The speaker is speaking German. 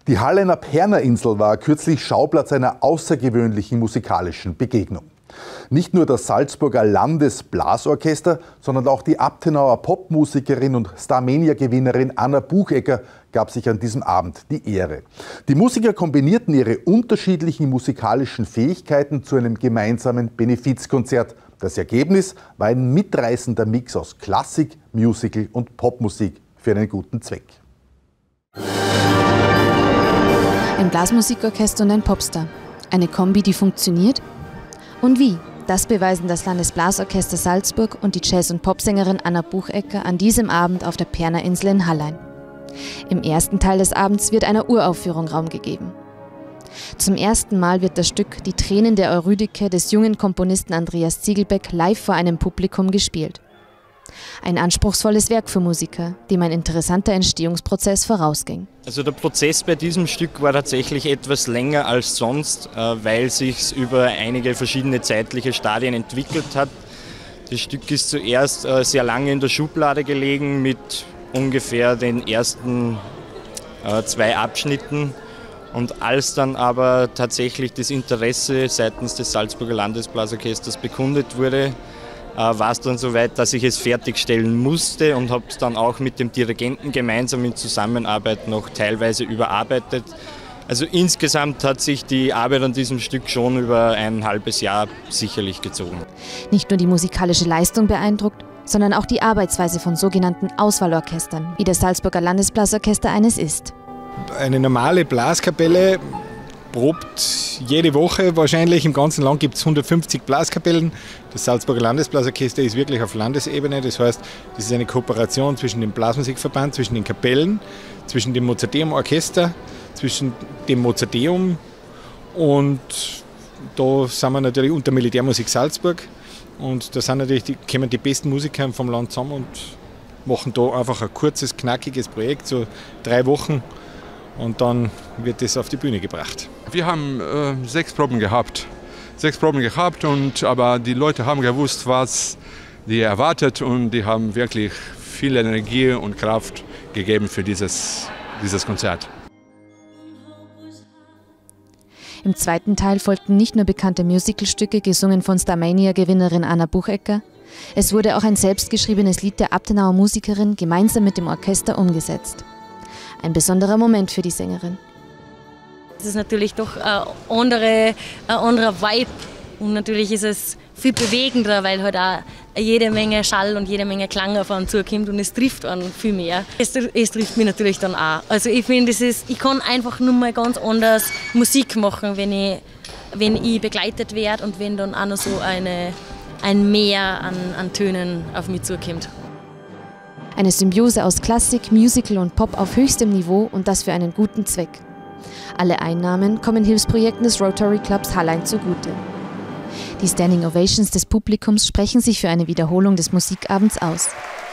Die Halleiner Pernerinsel war kürzlich Schauplatz einer außergewöhnlichen musikalischen Begegnung. Nicht nur das Salzburger Landesblasorchester, sondern auch die Abtenauer Popmusikerin und Starmania-Gewinnerin Anna Buchecker gab sich an diesem Abend die Ehre. Die Musiker kombinierten ihre unterschiedlichen musikalischen Fähigkeiten zu einem gemeinsamen Benefizkonzert. Das Ergebnis war ein mitreißender Mix aus Klassik, Musical und Popmusik für einen guten Zweck. Ein Blasmusikorchester und ein Popstar. Eine Kombi, die funktioniert? Und wie? Das beweisen das Landesblasorchester Salzburg und die Jazz- und Popsängerin Anna Buchecker an diesem Abend auf der Pernerinsel in Hallein. Im ersten Teil des Abends wird einer Uraufführung Raum gegeben. Zum ersten Mal wird das Stück Die Tränen der Eurydike des jungen Komponisten Andreas Ziegelbeck live vor einem Publikum gespielt. Ein anspruchsvolles Werk für Musiker, dem ein interessanter Entstehungsprozess vorausging. Also der Prozess bei diesem Stück war tatsächlich etwas länger als sonst, weil es sich über einige verschiedene zeitliche Stadien entwickelt hat. Das Stück ist zuerst sehr lange in der Schublade gelegen mit ungefähr den ersten 2 Abschnitten. Und als dann aber tatsächlich das Interesse seitens des Salzburger Landesblasorchesters bekundet wurde, war es dann soweit, dass ich es fertigstellen musste und habe es dann auch mit dem Dirigenten gemeinsam in Zusammenarbeit noch teilweise überarbeitet. Also insgesamt hat sich die Arbeit an diesem Stück schon über ein halbes Jahr sicherlich gezogen. Nicht nur die musikalische Leistung beeindruckt, sondern auch die Arbeitsweise von sogenannten Auswahlorchestern, wie das Salzburger Landesblasorchester eines ist. Eine normale Blaskapelle probt jede Woche wahrscheinlich. Im ganzen Land gibt es 150 Blaskapellen. Das Salzburger Landesblasorchester ist wirklich auf Landesebene. Das heißt, das ist eine Kooperation zwischen dem Blasmusikverband, zwischen den Kapellen, zwischen dem Mozarteum-Orchester, zwischen dem Mozarteum. Und da sind wir natürlich unter Militärmusik Salzburg. Und da sind natürlich kommen die besten Musiker vom Land zusammen und machen da einfach ein kurzes, knackiges Projekt, so 3 Wochen. Und dann wird das auf die Bühne gebracht. Wir haben 6 Proben gehabt. Aber die Leute haben gewusst, was die erwartet, und die haben wirklich viel Energie und Kraft gegeben für dieses Konzert. Im zweiten Teil folgten nicht nur bekannte Musicalstücke, gesungen von Starmania-Gewinnerin Anna Buchecker. Es wurde auch ein selbstgeschriebenes Lied der Abtenauer Musikerin gemeinsam mit dem Orchester umgesetzt. Ein besonderer Moment für die Sängerin. Es ist natürlich doch ein anderer Vibe, und natürlich ist es viel bewegender, weil halt auch jede Menge Schall und jede Menge Klang auf einen zukommt, und es trifft einen viel mehr. Es trifft mich natürlich dann auch. Also ich finde, ich kann einfach nur mal ganz anders Musik machen, wenn ich begleitet werde und wenn dann auch noch so ein Meer an Tönen auf mich zukommt. Eine Symbiose aus Klassik, Musical und Pop auf höchstem Niveau, und das für einen guten Zweck. Alle Einnahmen kommen Hilfsprojekten des Rotary Clubs Hallein zugute. Die Standing Ovations des Publikums sprechen sich für eine Wiederholung des Musikabends aus.